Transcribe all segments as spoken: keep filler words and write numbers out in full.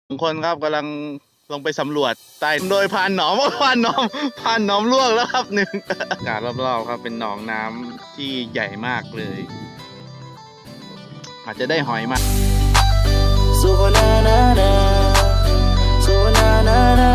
สองคนครับกำลังลงไปสำรวจใต้โดยพานหนองพานหนองพานหนองลวกแล้วครับหนึ่งอากาศรอบๆครับเป็นหนองน้ำที่ใหญ่มากเลยอาจจะได้หอยมาสุวรรณนานาสุวรรณนานา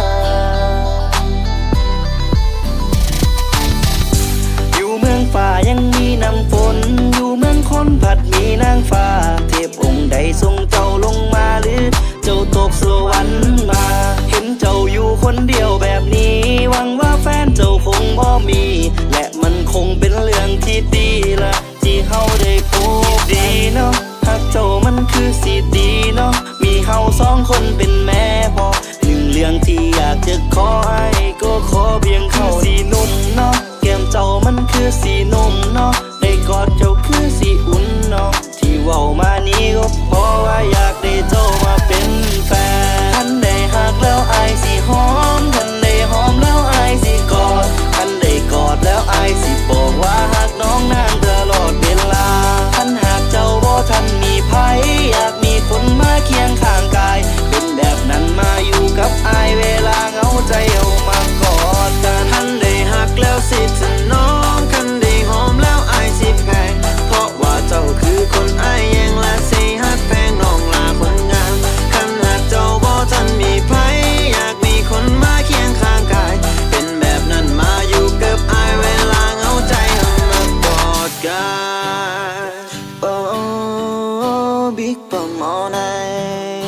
อยู่เมืองฝ่ายังมีน้ำฝนอยู่เมืองคนผัดมีนางฟ้าเทพองค์ใดทรงเจ้าลงมาหรือเจ้าตกสวรรค์มาเห็นเจ้าอยู่คนเดียวแบบนี้หวังว่าแฟนเจ้าคงบ่มีและมันคงเป็นเรื่องที่ดีละที่เฮาได้พบดีเนาะหากเจ้ามันคือสิดีเนาะมีเฮาสองคนเป็นแม่พอหนึ่งเรื่องที่อยากจะขอให้ก็ขอเพียงเขาสีนุ่มเนาะแก้มเจ้ามันคือสีนุ่มเนาะได้กอดเจ้าคือสีอุ่นเนาะที่เว้ามานี้ก็เพราะว่าอยากได้เจ้ามาเป็นแฟนทันได้หักแล้วอายสิหอมทันได้หอมแล้วอายสิกอดทันได้กอดแล้วอายสิบอกว่าหักน้องนางตลอดเวลาทันหากเจ้าบ่ทันมีภัยอยากมีคนมาเคียงข้างกายเป็นแบบนั้นมาอยู่กับอายเวลาเหงาใจเอามากอดกันทันได้หักแล้วสิทะน้องทันได้หอมแล้วอายสิแพงเพราะว่าเจ้าคือคนอายแยงและสิหักแพงน้องลาคนงามคันหากเจ้าบ่ทันมีภัยอยากมีคนมาเคียงข้างกายเป็นแบบนั้นมาอยู่กับอายเวลาเหงาใจเอามากอดกันโอ้บิ๊กปั๊ม all night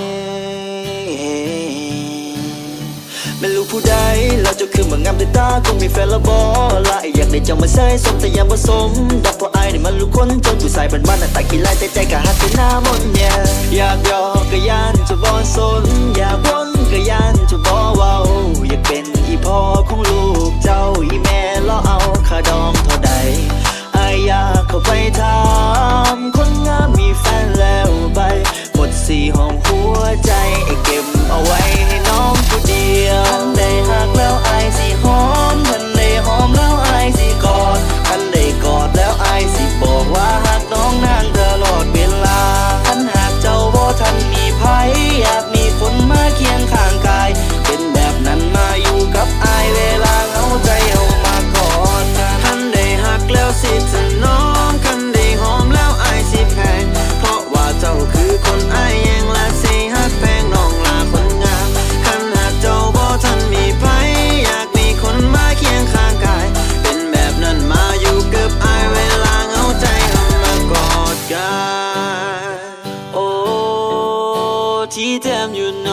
ไม่รู้ผู้ใดเราจะคือเมืองงามด้วยตาคงมีแฟนละบ่ละอยากได้เจ้ามาใส่สมแต่ยังผสมดับเพราะอายนี่มันรู้คนจนผู้ชายบ้านๆหน้าตาขี้ลายแต่ใจก็หักเป็นหน้ามนต์เนี่ยอยากหยอกก็ยานจะบ่สนอยากบ่นก็ยานจะบ่เว้าอยากเป็นอีพ่อของลูกเจ้าอีแม่ล้อเอาค่าดองเท่าใดอายอยากเข้าไปถามคนงามมีแฟนแล้วไปหมดสี่ห้องหัวใจเก็บเอาไว้ให้น้องผู้เดียวทันได้หักแล้วอายสิหอมทันได้หอมแล้วอายสิกอดทันได้กอดแล้วอายสิบอกว่าหักน้องนางตลอดเวลาทันหากเจ้าบ่ทันมีภัยอยากมีคนมาเคียงข้างกายเป็นแบบนั้นมาอยู่กับอายเวลาเหงาใจเอามากอดกันทันได้หักแล้วสิทะน้องทันได้หอมแล้วอายสิแพงเพราะว่าเจ้าคือคนอายแยงและสิหักแพงน้องลาคนงามคันหากเจ้าบ่ทันมีภัยอยากมีคนมาเคียงข้างกายเป็นแบบนั้นมาอยู่กับอายเวลาเหงาใจเอามากอดกันโอ้ที่แท้อยู่โน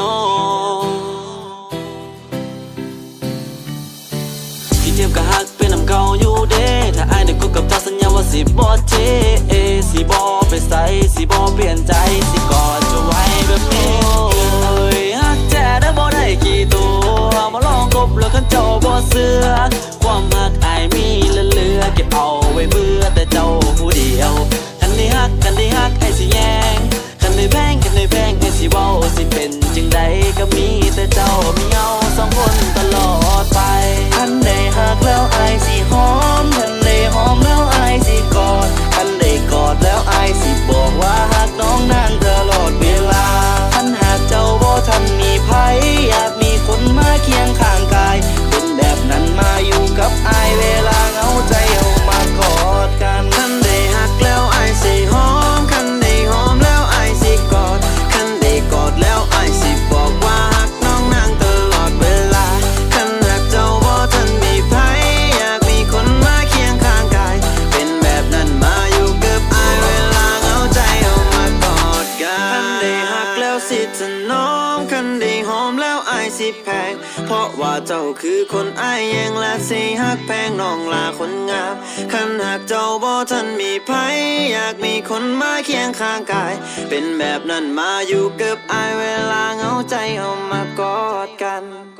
ที่เทียมกับฮักเป็นน้ำเก่าอยู่เด้ถ้าอายได้คบกับเจ้าสัญญาว่าสิบ่เทสิบ่ไปใส่สิบ่เปลี่ยนใจสิกอดเจ้าไว้แบบนี้เอ้ยฮักแท้ได้บ่ได้กี่ตัวมาลองกบแล้วคันเจ้าบ่เสือความฮักอายมีเหลือๆเก็บเอาไว้เบื่อแต่เจ้าผู้เดียวคันได้ฮักคันได้ฮักให้สิแยงคันได้แพงคันได้แพงให้สิเว้าสิเป็นจังใดก็มีแต่เจ้ามีเฮาสองคนตลอดไปทันได้หักแล้วอายสิหอมทันได้หอมแล้วอายสิกอดทันได้กอดแล้วอายสิบอกว่าหักน้องนางตลอดเวลาทันหากเจ้าบ่ทันมีภัยอยากมีคนมาเคียงข้างกายเป็นแบบนั้นมาอยู่กับอายเวลาเหงาใจเอามากอดกันทันได้หักแล้วอายสิหอมคันได้หอมแล้วอายสิกอดคันได้กอดแล้วอายสิบอกว่าหักน้องนางตลอดเวลาคันหากเจ้าบ่ทันมีภัยอยากมีคนมาเคียงข้างกายเป็นแบบนั้นมาอยู่กับอายเวลาเหงาใจเอามากอดกันคันได้หักแล้วสิทะน้องคันได้หอมแล้วอายสิแพงเพราะว่าเจ้าคือคนอายแยงและสิหักแพงน้องลาคนงามคันหากเจ้าบ่ทันมีภัยอยากมีคนมาเคียงข้างกายเป็นแบบนั้นมาอยู่กับอายเวลาเหงาใจเอามากอดกัน